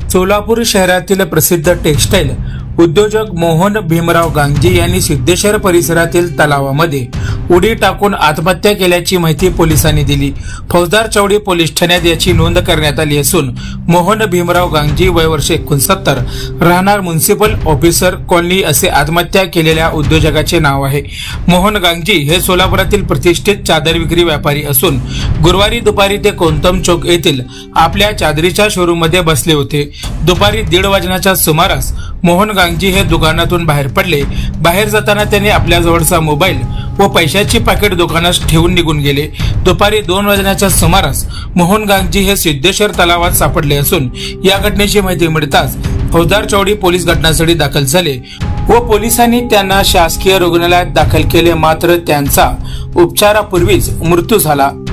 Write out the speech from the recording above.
सोलापूर शहरातील प्रसिद्ध टेक्सटाईल उद्योजक मोहन भीमराव गांगजी यांनी सिद्धेश्वर परिसरातील तलावामध्ये उडी टाकून आत्महत्या केल्याची माहिती पोलिसांनी दिली। फौजदार चौडी पोलीस ठाण्यात याची नोंद करण्यात आली असून मोहन भीमराव गांगजी वय वर्ष 69 राहणार म्युनिसिपल ऑफिसर कॉलनी असे आत्महत्या केलेल्या उद्योजकाचे नाव आहे। मोहन गांगजी हे सोलापुरातील प्रतिष्ठित चादर विक्री व्यापारी असून गुरुवारी दुपारी ते कोंतम चौक येथील आपल्या चादरीच्या शोरूम मध्ये बसले होते। दुपारी 1:30 वाजण्याच्या सुमारास मोहन गांगजी हे दुकानातून बाहेर पडले। बाहेर जाताना त्यांनी आपल्या जवळचा मोबाईल व पैशाची पाकिट दुकानात ठेवून निघून गेले। दुपारी 2 वाजण्याच्या सुमारास मोहन गांगजी हे सिद्धेश्वर तलावात सापडले असून या घटनेची माहिती मिळताच फौजदार चौडी पोलीस घटनास्थळी दाखल झाले व पोलिसांनी त्यांना शासकीय रुग्णालयात दाखल केले, मात्र त्यांचा उपचारापूर्वीच मृत्यू झाला।